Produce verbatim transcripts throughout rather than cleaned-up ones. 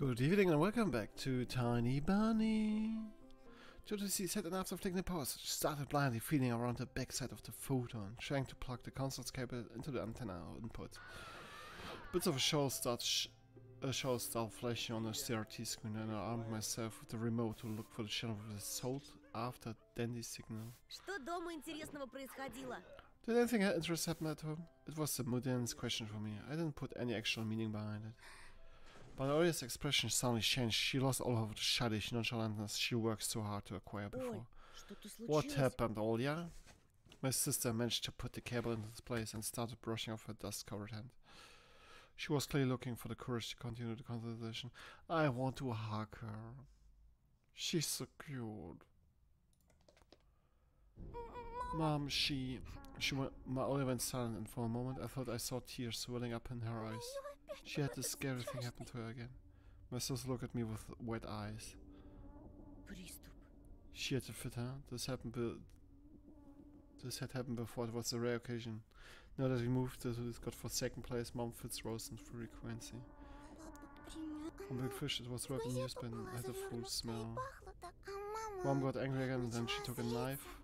Good evening and welcome back to Tiny Bunny. J T C said, and after taking a pause, she started blindly feeling around the backside of the photon, trying to plug the console's cable into the antenna input. Bits of a show start sh a show start flashing on the C R T screen, and I armed myself with the remote to look for the channel with the sought after Dandy's signal. Что дома интересного происходило? Did anything interesting happen at home? It was the Mudian's question for me. I didn't put any actual meaning behind it. But Olia's expression suddenly changed. She lost all of the childish nonchalantness she worked so hard to acquire before. What happened, Olia? My sister managed to put the cable into its place and started brushing off her dust-covered hand. She was clearly looking for the courage to continue the conversation. I want to hug her. She's so cute. Mom, she... She went... My Olia went silent, and for a moment I thought I saw tears swelling up in her eyes. She had this scary thing happen to her again. My sister looked at me with wet eyes. She had to fit her. This happened be This had happened before. It was a rare occasion. Now that we moved to this godforsaken place, Mom fits Rose in frequency. On Big Fish it was wrapped in newsprint and had a full smell. Mom got angry again and then she took a knife.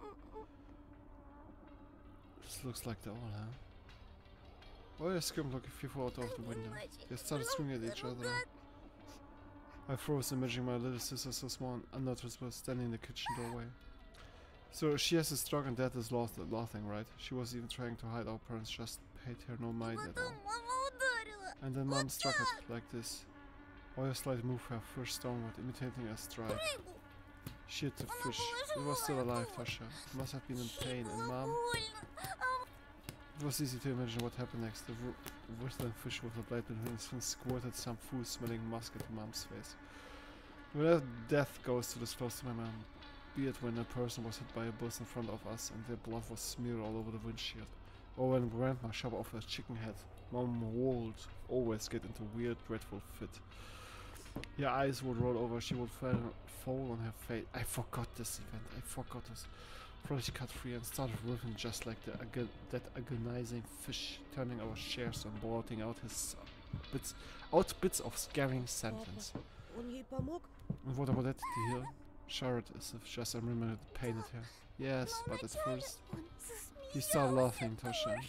This looks like the old, huh? Oh, I screamed like a fearful out of the window. They started swinging at each other. I froze, imagining my little sister so small and unnoticeable standing in the kitchen doorway. So she has a stroke and Dad is lost at laughing, right? She was even trying to hide. Our parents just paid her no mind at all. And then Mom struck it like this. Oya slightly moved her first downward, imitating a strike. She hit the fish. It was still alive, Tasha. It must have been in pain, and Mom... It was easy to imagine what happened next. The whistling fish with a blade between its fins squirted some foul-smelling musk into Mom's face. Whenever death goes to this close to my mom, be it when a person was hit by a bus in front of us and their blood was smeared all over the windshield, or when Grandma shoved off her chicken head, Mom would always get into a weird, dreadful fit. Her eyes would roll over, she would fall, fall on her face. I forgot this event, I forgot this. Probably she cut free and started riffing just like the ag that agonizing fish, turning our chairs and blotting out his uh, bits, out bits of scaring sentence. And what about that, the heel? Shuddered as if just a remembered the pain at her. Yes, but at first he started laughing, Tasha.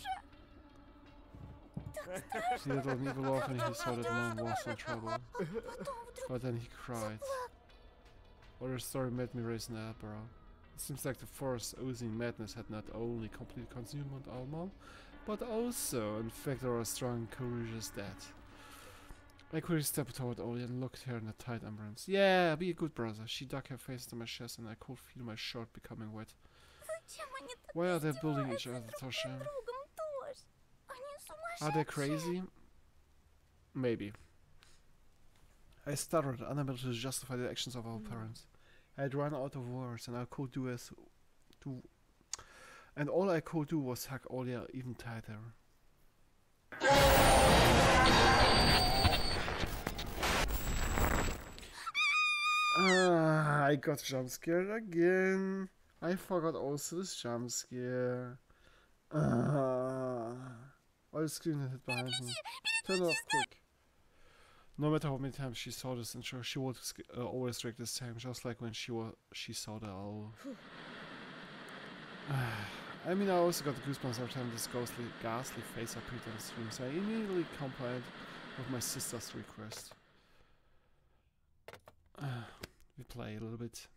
He didn't even laugh when he saw that Mom was in trouble. But then he cried. Or her story made me raise an eyebrow. It seems like the force oozing madness had not only completely consumed our mom, but also infected our strong, courageous dad. I quickly stepped toward Olia and looked her in a tight embrace. Yeah, be a good brother. She dug her face into my chest and I could feel my shirt becoming wet. Why are they building each other, Tasha? Are they crazy? Maybe. I stuttered, unable to justify the actions of our parents. I had run out of words, and I could do as do, and all I could do was hug Olia even tighter. Ah, I got jump scared again. I forgot also this jump scare. Ah, all the screen hit behind me. Turn it off quick. No matter how many times she saw this intro, she would uh, always react the same, just like when she wa she saw the owl. I mean, I also got the goosebumps every time this ghostly, ghastly face appeared on the screen, so I immediately complied with my sister's request. Uh, we play a little bit.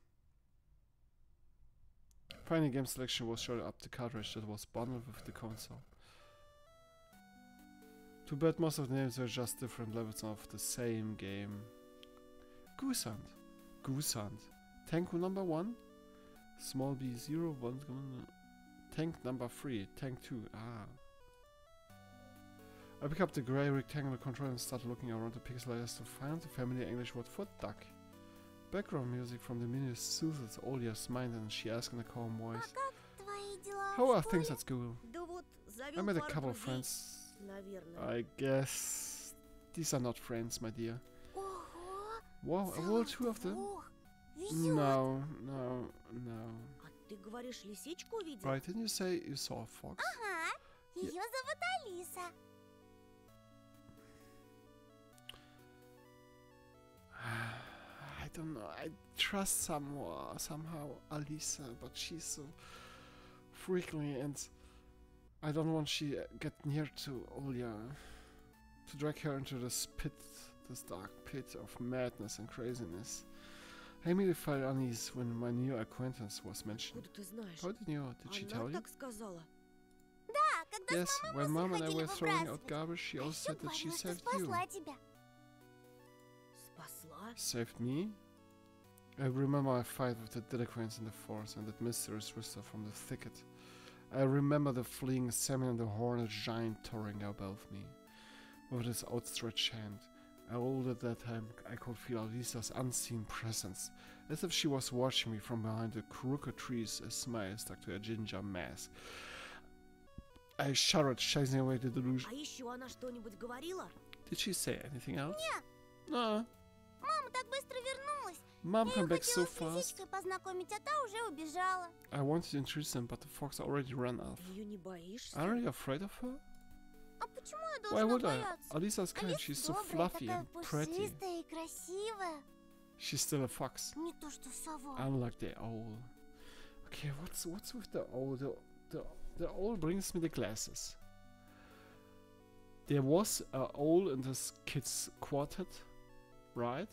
Finally, game selection was showing up the cartridge that was bundled with the console. Too bad most of the names are just different levels of the same game. Goose Hunt. Goose Hunt. Tank number one. Small B zero one. Tank number three. Tank two. Ah. I picked up the grey rectangular controller and started looking around the pixel layers to find the familiar English word for duck. Background music from the menu soothes Olia's mind and she asked in a calm voice, how are things at school? I met a couple of friends. I guess these are not friends, my dear. Wow, a whole two of them? No, no, no. Right, didn't you say you saw a fox? Ее зовут Алиса. don't know. I trust somehow, somehow Alisa, but she's so frequently, and I don't want she get near to Olya, to drag her into this pit, this dark pit of madness and craziness. I immediately felt unease when my new acquaintance was mentioned. Откуда ты знаешь? How did you know? Did she tell Она you? так сказала. Да, когда Yes, с when мамой mom and I ходили were throwing out выбрасывать. garbage, she А also ещё said that she говорила, что saved you. спасла тебя. Спасла? Saved me? I remember a fight with the delinquents in the forest and that mysterious whistle from the thicket. I remember the fleeing salmon and the horned giant towering above me, with his outstretched hand. I all at that time I could feel Alisa's unseen presence, as if she was watching me from behind the crooked trees, a smile stuck to her ginger mask. I shuddered, chasing away the delusion. А еще она что-нибудь говорила? Did she say anything else? No. Мама так быстро вернулась. Mom Я came её back so хотела с fast. лисичкой познакомить, а та уже убежала. I wanted to introduce them, but the fox already ran off. Ты ее не боишься? Aren't you afraid of her? А почему я Why должна would I? бояться? Alisa's kind, Алиса she's so добрая, fluffy такая and pretty. пушистая и красивая. She's still a fox, Не то что сова. unlike the owl. Okay, what's what's with the owl? The, the, the owl brings me the glasses. There was a owl in this kid's quartet, right?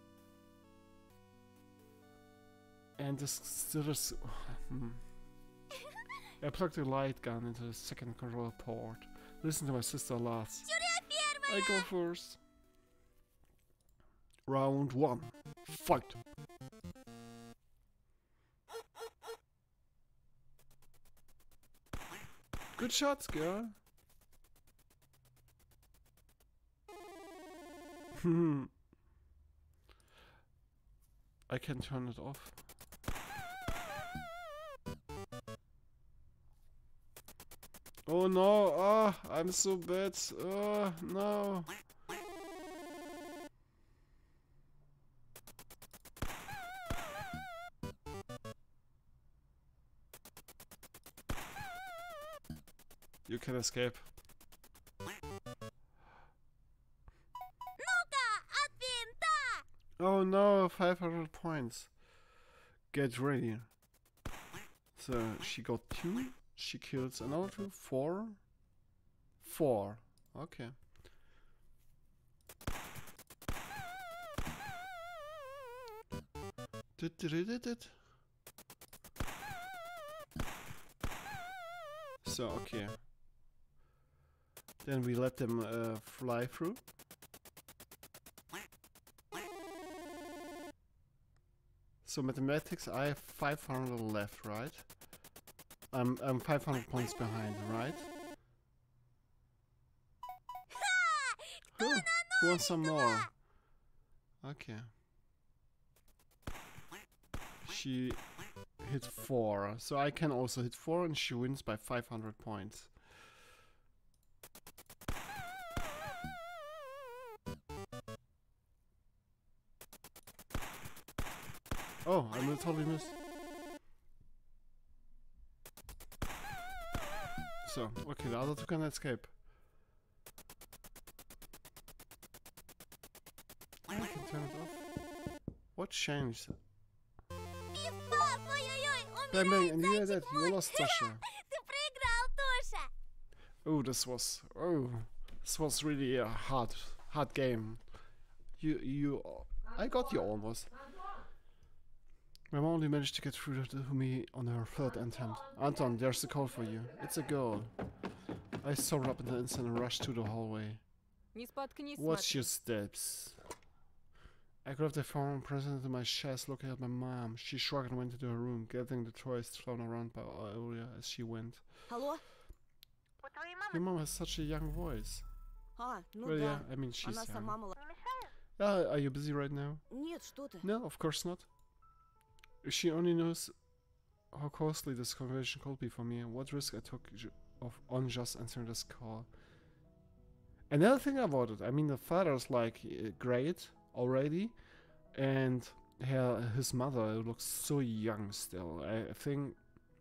And this still is... hmm. I plugged the light gun into the second control port. Listen to my sister last. I go first. Round one. Fight. Good shots, girl. Hmm. I can turn it off. Oh no, ah, I'm so bad. Oh no. You can escape. Oh no, five hundred points. Get ready. So she got two. She kills another two. Four. Four. Okay. Did did it did it? So okay. Then we let them uh, fly through. So mathematics, I have five hundred left, right? I'm I'm five hundred points behind, right? Who, who wants some more? Okay. She hit four, so I can also hit four, and she wins by five hundred points. Oh, I will totally miss. So, okay, the other two can escape. I can turn it off. What changed? Пиф-паф, ой-ой-ой, Bang bang, умирает and you hear that? зайчик You мой. lost, Tasha. Ты проиграл, Тоша. Oh, this was oh, this was really a hard, hard game. You, you, I got you almost. My mom only managed to get through to me on her third attempt. Anton, there's a call for you. It's a girl. I saw her up in the instant and rushed to the hallway. Не споткнись, Watch смотри. your steps. I grabbed the phone, pressed it into my chest, looking at my mom. She shrugged and went into her room, gathering the toys thrown around by Aurelia as she went. Алло? У твоей мамы Your mom has such a young voice. А, ну Well, да. yeah, I mean, she's Она young. сама мала... не мешает? Uh, are you busy right now? Нет, что ты. No, of course not. She only knows how costly this conversation could be for me and what risk I took ju- of on just answering this call. Another thing about it, I mean, the father's like uh, great already, and her, his mother looks so young still. I, I think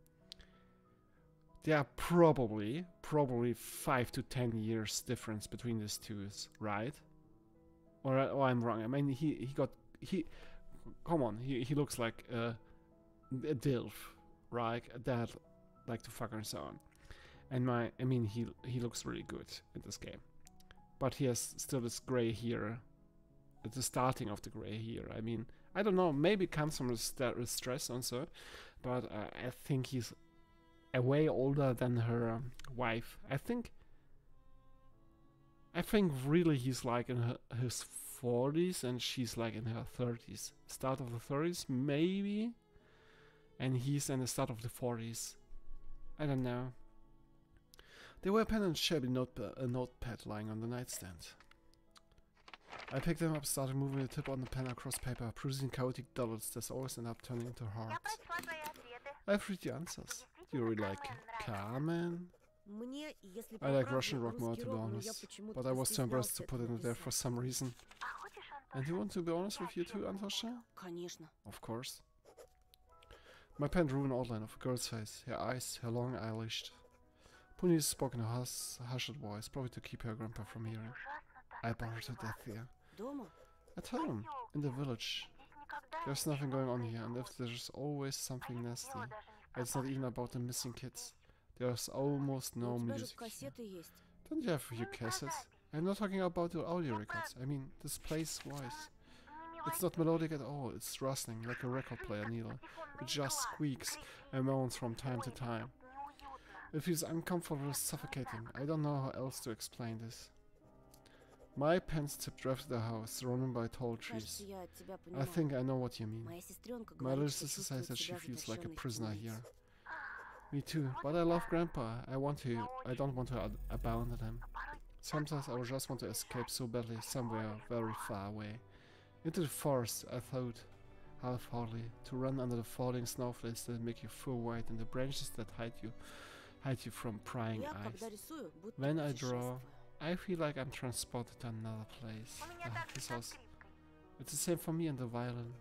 there are probably, probably five to ten years difference between these two, right? Or, or I'm wrong. I mean, he he got he. come on, he he looks like uh, a dilf, right? A dad like to fuck and so on. And my, I mean, he he looks really good in this game, but he has still this gray hair. At the starting of the gray hair. I mean, I don't know. Maybe it comes from st stress also, but uh, I think he's a way older than her um, wife. I think. I think really he's like in her, his forties and she's like in her thirties. Start of the thirties, maybe, and he's in the start of the forties. I don't know. There were a pen and shabby notepad, a notepad lying on the nightstand. I picked them up, started moving the tip on the pen across paper, producing chaotic doodles that always end up turning into hearts. I've read the answers. Do you really like Carmen? Мне, если I like по Russian rock правде, more, to be русский рок, но я honest, почему-то but I was too embarrassed to постеснялся put это it in there for написать. some reason. And you want to be honest with you too, Antosha? Конечно. Of course. My pen drew an outline of a girl's face, her eyes, her long eyelashed. Puni spoke in a hus hushed voice, probably to keep her grandpa from hearing. I bored to death here. Дома? At home, in the village. There's nothing going on here, and if there's always something nasty, it's not even about the missing kids. There's almost Но no у тебя же music here. кассеты есть. Don't you have your cassettes? I'm not talking about the audio records. I mean, this plays voice. It's not melodic at all. It's rustling like a record player needle. It just squeaks and moans from time to time. It feels uncomfortable, suffocating. I don't know how else to explain this. My pen's tipped drifted the house, surrounded by tall trees. Кажется, я тебя I понимаю. think I know what you mean. Моя сестренка My little говорит, что sister says чувствует that she себя feels like a заточенной в prisoner темнице. here. Me too, but I love Grandpa. I want to. I don't want to ad- abandon him. Sometimes I would just want to escape so badly, somewhere very far away. Into the forest, I thought, half-heartedly, to run under the falling snowflakes that make you full white and the branches that hide you, hide you from prying Я, eyes. когда рисую, будто When I draw, путешествую. I feel like I'm transported to another place. Ah, this house. It's the same for me and the violin.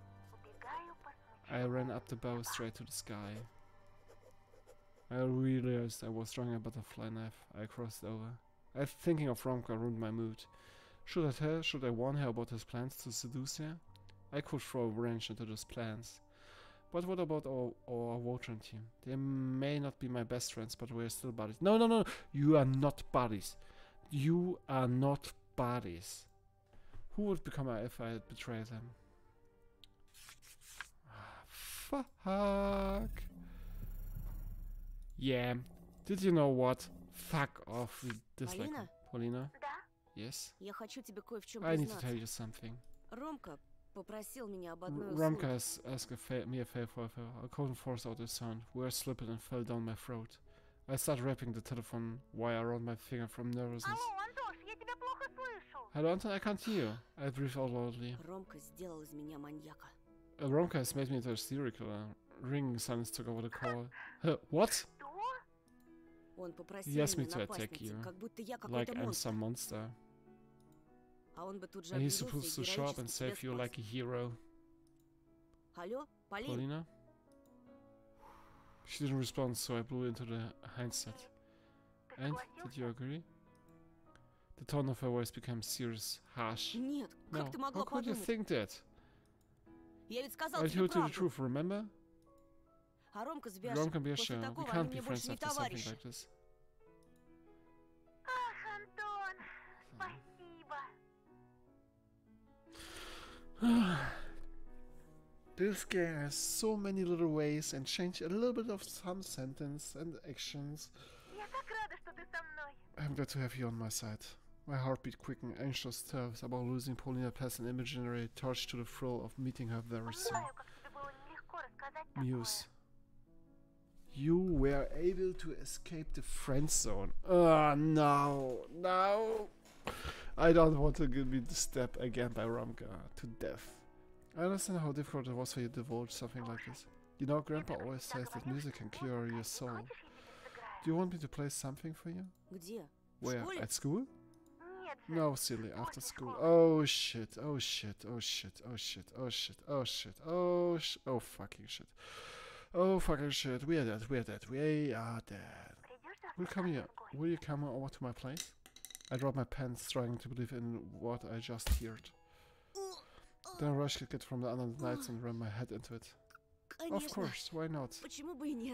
I ran up the bow straight to the sky. I realized I was drawing a butterfly knife. I crossed over. I thinking of Romka ruined my mood. Should I tell? Should I warn her about his plans to seduce her? I could throw a wrench into those plans. But what about our, our Voltron team? They may not be my best friends, but we're still buddies. No, no, no! You are not buddies. You are not buddies. Who would become I if I had betrayed them? Fuck. Yeah. Did you know what? Fuck off with this like Полина? Paulina? Да? Yes? Я хочу тебе кое в чем I need to tell признаться. you something. Ромка попросил меня об R- одной Ramka услуге. has asked a fa me a favor for a favor. I couldn't force out a sound. Words slipped and fell down my throat. I started wrapping the telephone wire around my finger from nervousness. Алло, Антош, я тебя плохо слышу. Hello, Anton, I can't hear you. I breathed out loudly. Ромка сделал из меня маньяка. Uh, Romka has made me into a serial killer. Ringing silence took over the call. Huh, what? Что? Он попросил He asked me меня to attack напасть на you. тебя, как будто я Like какой-то I'm монстр. some monster. А он бы тут же And he's объявился supposed to и show up and героически save тебя you спас. like a hero. Алло, Полин? Paulina? She didn't respond, so I blew into the handset. Ты And, согласился? did you agree? The tone of her voice became serious, harsh. Нет, No, как ты how могла could you подумать? think that? Я ведь сказал I тебе told you the правду. truth, remember? А Ромка с Бяшей, Ромка после Biasha, we такого can't они be мне friends больше не after something товарищи. like this. Ах, Антон, спасибо. This game has so many little ways and change a little bit of some sentence and actions. Я так рада, что ты со мной. I'm glad to have you on my side. My heartbeat quickened, anxious thoughts about losing Paulina passed an imaginary torch to the thrill of meeting her very soon. Знаю, как тебе было нелегко рассказать такое. Muse. You were able to escape the friend zone. Oh no, no. I don't want to get me stabbed again by Romka to death. I understand how difficult it was for you to divulge something like this. You know, Grandpa always says that music can cure your soul. Хочешь, я тебе сыграю? Do you want me to play something for you? Где? В Where? школе? At school? Нет же. No, silly, after school. Oh shit, oh shit, oh shit, oh shit, oh shit, oh shit, oh sh- oh fucking shit. Oh fucking shit, we are dead, we are dead, we are dead. Придешь завтра Will ко come мне here. в гости? Will you come over to my place? I dropped my pants, trying to believe in what I just heard. Then rush could get from the other nights and ram my head into it. Of Конечно. course, why not? Почему бы и нет?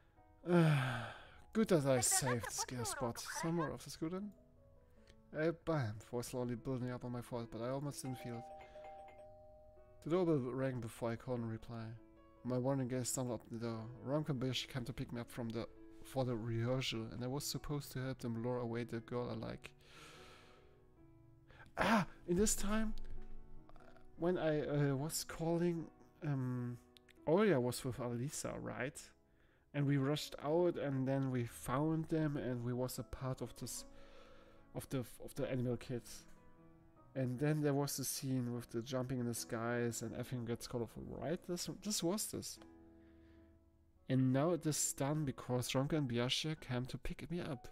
Good that I saved scare spot. Some more of the scooter. A bam was slowly building up on my foot, but I almost didn't feel it. The doorbell rang before I called in reply. My warning gaze stumbled up the door. Romka and Bish came to pick me up from the for the rehearsal, and I was supposed to help them lure away the girl I like. Ah! In this time, when I uh, was calling, um, Olya was with Alisa, right? And we rushed out, and then we found them, and we was a part of this, of the of the animal kids. And then there was the scene with the jumping in the skies, and everything gets colorful, right? This this was this. And now it is done because Romka and Biasha came to pick me up.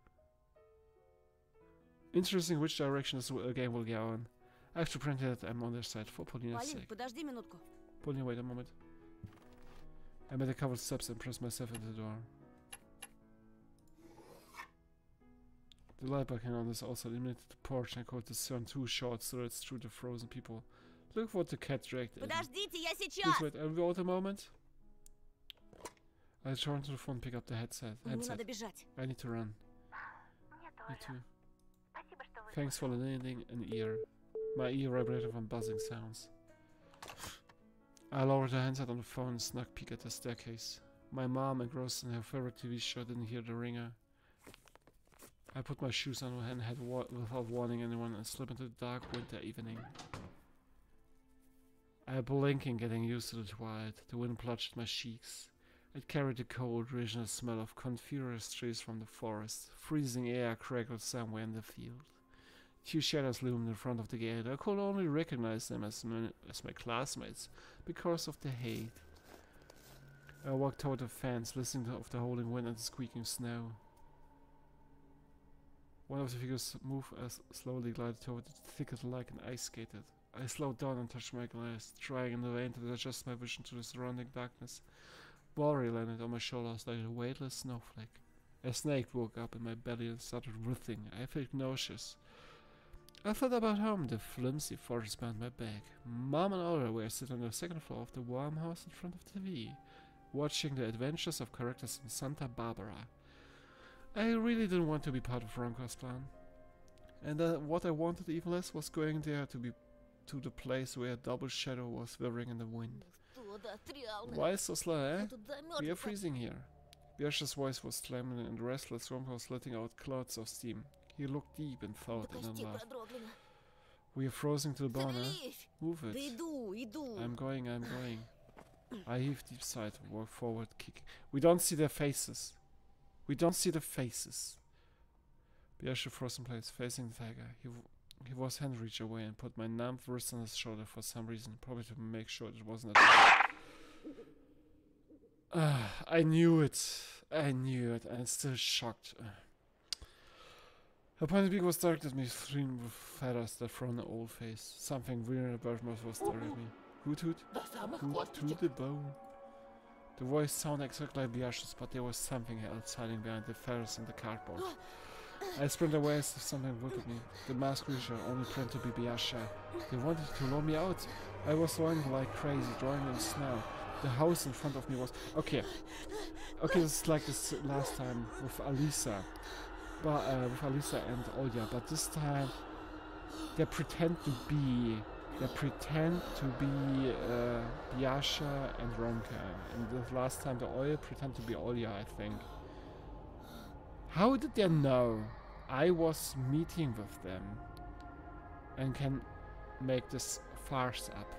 Interesting which direction this game will go in. I have to print it. I'm on their side for Polina's Полин, sake. подожди минутку. Polina, wait a moment. I made a couple of steps and pressed myself into the door. The light beacon on this also illuminated the porch, and I could discern two short silhouettes through the frozen people. Look what the cat dragged in. Подождите, я сейчас. Please wait, I'll wait a moment. I turned to the phone, pick up the headset. Мне headset. надо бежать. I need to run. Мне Me тоже. too. Спасибо, что вы... Thanks for lending an ear. My ear vibrated from buzzing sounds. I lowered the handset on the phone and snuck peek at the staircase. My mom, engrossed in her favorite T V show, didn't hear the ringer. I put my shoes on and head wa without warning anyone and slipped into the dark winter evening. I blinking, getting used to the twilight. The wind plucked at my cheeks. It carried the cold, regional smell of coniferous trees from the forest. Freezing air crackled somewhere in the field. Two shadows loomed in front of the gate. I could only recognize them as my, as my classmates because of the hate. I walked toward the fence, listening to the howling wind and the squeaking snow. One of the figures moved as slowly glided toward the thicket like an ice skated. I slowed down and touched my glass, trying in vain to adjust my vision to the surrounding darkness. Worry landed on my shoulders like a weightless snowflake. A snake woke up in my belly and started writhing. I felt nauseous. I thought about home, the flimsy forest behind my back. Mom and Olga were sitting on the second floor of the warm house in front of the T V, watching the adventures of characters in Santa Barbara. I really didn't want to be part of Romka's plan. And uh, what I wanted even less was going there to be to the place where a double shadow was whirring in the wind. Why so slow, eh? We are freezing here. Biasha's voice was slamming and restless. Romka was letting out clouds of steam. He looked deep in thought and then laughed. We are frozen to the bone, eh? Move Да it. иду, иду. I'm going, I'm going. I heaved deep sigh and walked forward, kicking. We don't see their faces. We don't see the faces. Biasha froze in place, facing the tiger. He, w he was hand reached away and put my numb wrist on his shoulder for some reason, probably to make sure it wasn't a... uh, I knew it. I knew it, and I'm still shocked. Uh. Her pointed beak was directed at me, streamed with feathers that frowned an old face. Something weird about mouth was staring at me. Hoot hoot. Hoot to the bone. The voice sounded exactly like Biasha's, but there was something else hiding behind the feathers and the cardboard. I sprinted away as if something looked at me. The masked creature only planned to be Biasha. They wanted to lure me out. I was running like crazy, drawing in the snow. The house in front of me was... Okay. Okay, this is like this last time with Alisa. But, uh, with Alisa and Olya. But this time, they pretend to be... They pretend to be uh, Biasha and Romka. And the last time, the Olya pretend to be Olya, I think. How did they know I was meeting with them and can make this farce up?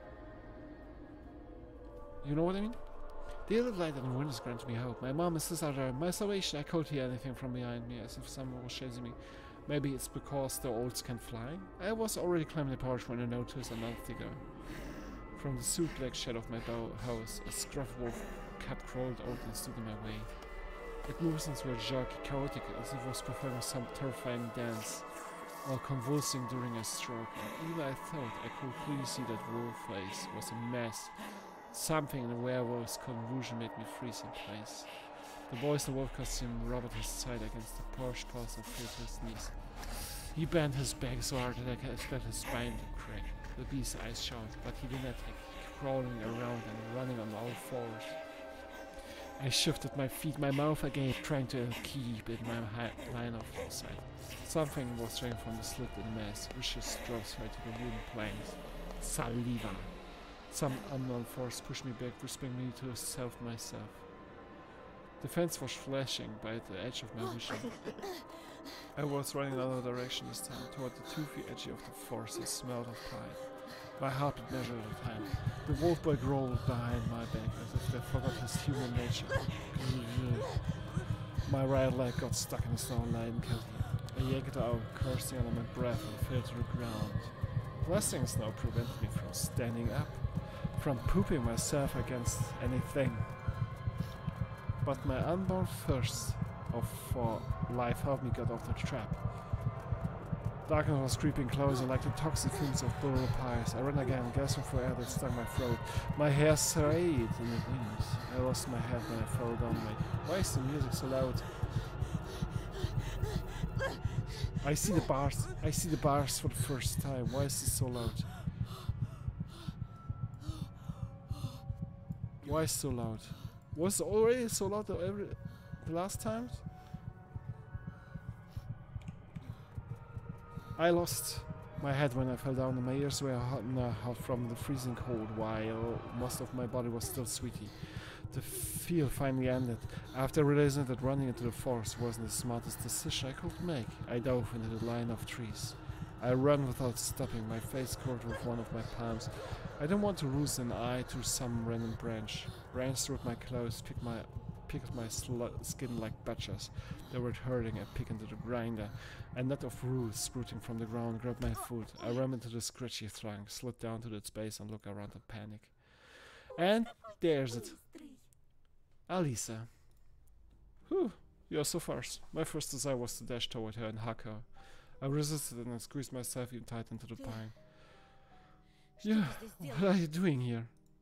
You know what I mean? The other light on the windows granted me hope. My mom and sister are there. My salvation. I could hear anything from behind me, as if someone was chasing me. Maybe it's because the olds can fly? I was already climbing the porch when I noticed another figure. From the soot-black shadow of my house, a scruff wolf cap crawled out and stood in my way. It moved into a jerky, chaotic, as if it was performing some terrifying dance, while convulsing during a stroke, and even I thought I could clearly see that wolf face was a mess. Something in the werewolf's convulsion made me freeze in place. The boy in the wolf costume rubbed his side against the porch post and fell to his knees. He bent his back so hard that I could expect his spine to crack. the beast's eyes shone, but he didn't attack, crawling around and running on all fours. I shifted my feet, my mouth agape, trying to keep in my line of sight. Something was draining from the slit in the mass, which just drove straight to the wooden planks. Saliva. Some unknown force pushed me back, whispering me to self myself. The fence was flashing by the edge of my vision. I was running in another direction this time, toward the toothy edge of the forest that smelled of pine. My heartbeat measured at the time. The wolf boy growled behind my back as if they forgot his human nature. My right leg got stuck in the snow and I didn't kill him. I yanked it out, cursing under my breath and fell to the ground. Blasting snow prevented me from standing up, from pooping myself against anything. But my unborn thirst of for life helped me get off the trap. Darkness was creeping closer like the toxic fumes of burrow pyres. I ran again, gasping for air that stung my throat. My hair swayed in the wind. I lost my head when I fell down me. Why is the music so loud? I see the bars. I see the bars for the first time. Why is this so loud? Why is it so loud? Was it already so loud the, every, the last time? I lost my head when I fell down and my ears were hot, uh, hot from the freezing cold while most of my body was still sweaty. The feel finally ended. After realizing that running into the forest wasn't the smartest decision I could make, I dove into the line of trees. I ran without stopping, my face covered with one of my palms. I didn't want to lose an eye to some random branch. Ran through my clothes, picked my picked my skin like badgers. They were hurting. I picked into the grinder. A net of roots sprouting from the ground grabbed my foot. I ran into the scratchy trunk, slid down to its base and looked around in panic. And there's it. Alisa. Whew, you're so fast. My first desire was to dash toward her and hug her. I resisted and I squeezed myself even tight into the pine. Yeah, what are you doing here?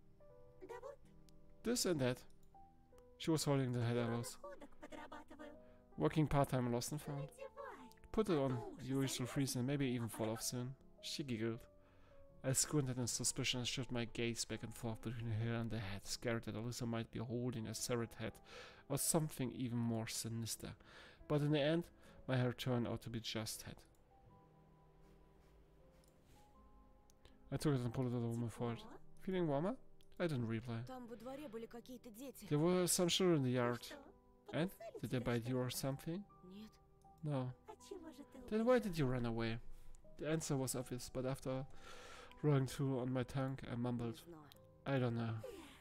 This and that. She was holding the head arrows. Working part-time lost and found. Put it on, you will freeze and maybe even fall off soon. She giggled. I squinted in suspicion and shifted my gaze back and forth between her and the head, scared that Alyssa might be holding a serrated head or something even more sinister. But in the end, my hair turned out to be just head. I took it and pulled it over my forehead. Feeling warmer? I didn't reply. There were some children in the yard. And? Did they bite you or something? No. Then why did you run away? The answer was obvious, but after rolling through on my tongue, I mumbled, I don't know.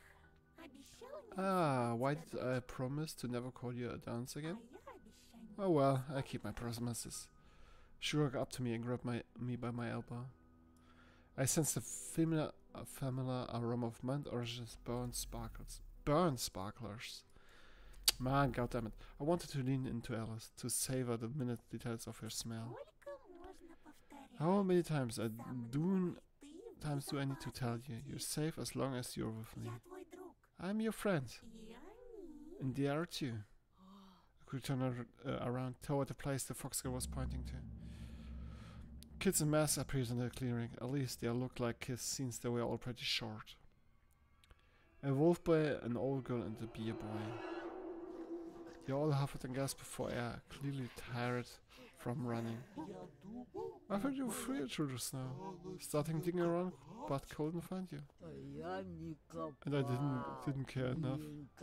Ah, why did I promise to never call you a dance again? Oh well, I keep my promises. She walked up to me and grabbed my, me by my elbow. I sensed a familiar, a familiar aroma of mint oranges, burnt sparkles. Burnt sparklers. Man, goddammit. I wanted to lean into Alice, to savor the minute details of her smell. How many times I do times do I need to tell you? You're safe as long as you're with me. I'm your friend. And they are too. I could turn ar uh, around toward the place the fox girl was pointing to. Kids in mass appeared in the clearing. At least they looked like kids since they were all pretty short. A wolf boy, an old girl, and a beer boy. They all huffed and gasped for air, clearly tired from running. I heard you flew through the snow, starting digging around, but couldn't find you. And I didn't didn't care enough.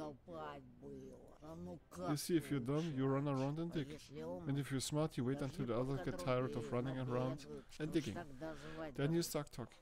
You see, if you're dumb, you run around and dig. And if you're smart, you wait until the others get tired of running around and digging. Then you start talking.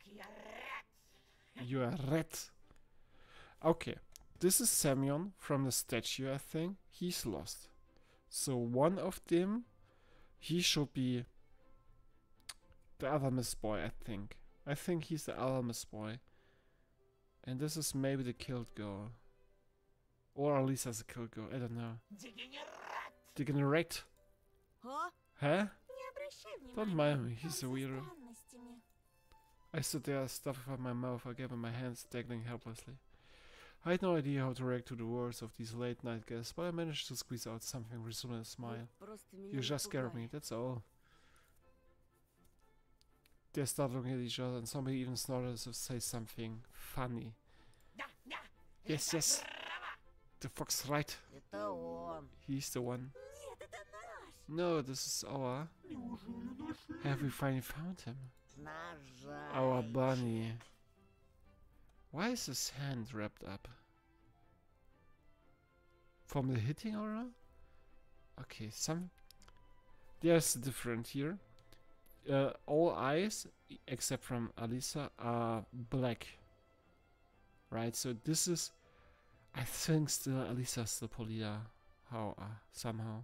You're a rat. Okay, this is Semyon from the statue, I think. He's lost. So one of them, he should be the other Miss Boy, I think. I think he's the other Miss Boy. And this is maybe the killed girl. Or at least as a killed girl, I don't know. Degenerate. Huh? Huh? Don't mind me, he's a weirdo. I stood there, stuffed up my mouth, I gave him my hands, dangling helplessly. I had no idea how to react to the words of these late night guests, but I managed to squeeze out something resembling a smile. You just scared me, that's all. They start looking at each other and somebody even snorted to say something funny. Yes, yes. The fox right. Это он. He's the one. Нет, это наш. No, this is our. Have we finally found him? Наш Our зайчик. bunny. Why is his hand wrapped up? From the hitting aura? Okay, some. There's a different here. Uh, all eyes, e- except from Alisa, are black. Right, so this is. I think still Alisa's still Polida. How? Uh, somehow.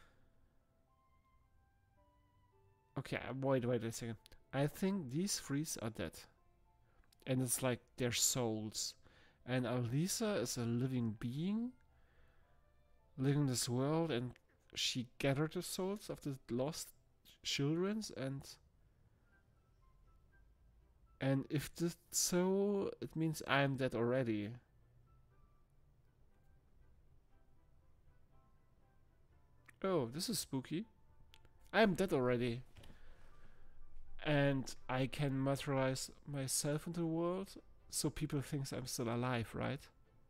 Okay, uh, wait, wait a second. I think these threes are dead. And it's like their souls. And Alisa is a living being. Living this world, and she gathered the souls of the lost childrens, and and if that's so, it means I'm dead already. Oh, this is spooky. I'm dead already. And I can materialize myself into the world, so people think I'm still alive, right?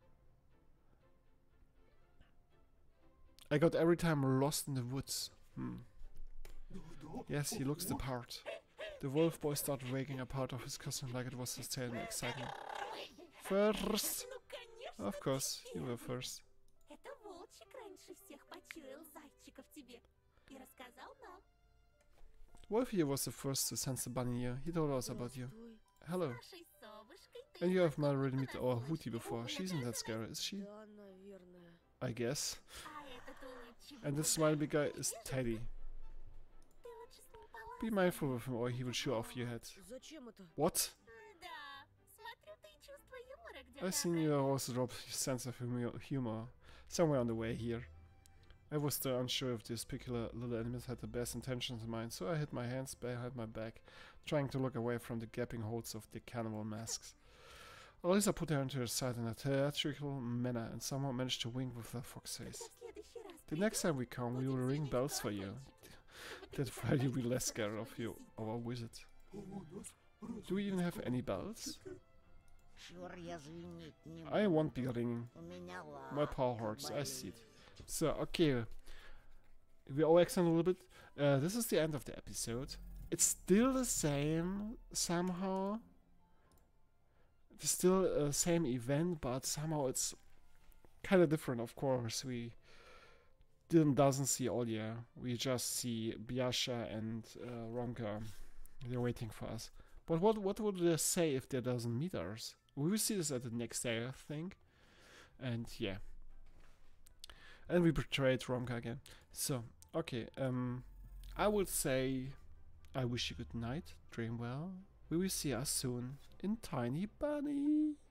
I got every time lost in the woods. Hmm. Yes, he looks the part. The wolf boy started waking up out of his costume like it was his tail in excitement. First! Ну, конечно. Of course, you were first. Это волчик раньше всех почуял зайчика в тебе и рассказал нам. Wolf here was the first to sense the bunny here. He told us about you. Здравствуй. Hello. Нашей совушкой ты And you have знакома already met на our случай, Hootie before. если She isn't that догадаться. scary, is she? Да, наверное. I guess. А этот улыбчивый And this бугай. smiley guy is Teddy. Ты лучше с ним полазь. Be mindful of him or he will chew off your head. Зачем это? What? Да, смотрю, ты чувство юмора I где-то seen you also drop your sense of humu- humor somewhere on the way here. I was still unsure if these particular little animals had the best intentions in mind, so I hid my hands behind my back, trying to look away from the gaping holes of the cannibal masks. Alisa put her into her side in a theatrical manner and somehow managed to wink with her fox Когда face. в следующий раз The next придём, time we come, we will ring bells for you. That Friday you'll be less scared of you, our wizard. Do we even have any bells? Чур, я звенеть не I буду. won't be ringing. У меня My лапка paw hurts, I болит. see it. So, okay. We all accent a little bit. Uh, this is the end of the episode. It's still the same, somehow. It's still the same event, but somehow it's kind of different, of course. We didn't doesn't see Olya. We just see Biasha and uh, Romka. They're waiting for us. But what what would they say if they doesn't meet us? We will see this at the next day, I think. And yeah. And we betrayed Romka again. So, okay, um, I would say I wish you good night, dream well. We will see us soon in Tiny Bunny.